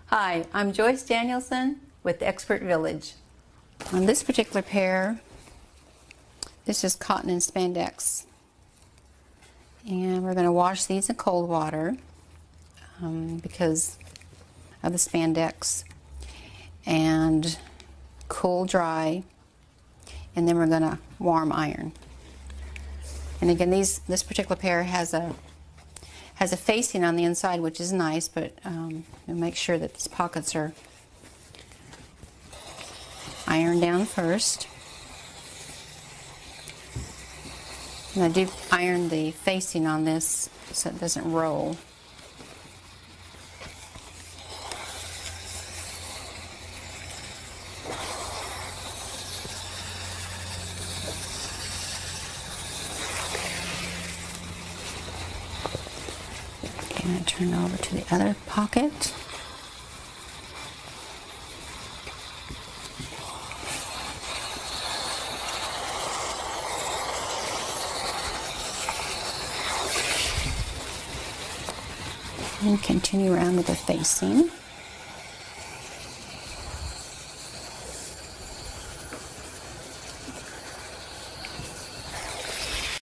Hi, I'm Joyce Danielson with Expert Village. On this particular pair, this is cotton and spandex. And we're going to wash these in cold water because of the spandex, and cool dry, and then we're going to warm iron. And again, this particular pair has a facing on the inside, which is nice, but you'll make sure that these pockets are ironed down first. And I do iron the facing on this so it doesn't roll. I'm going to turn over to the other pocket. And continue around with the facing.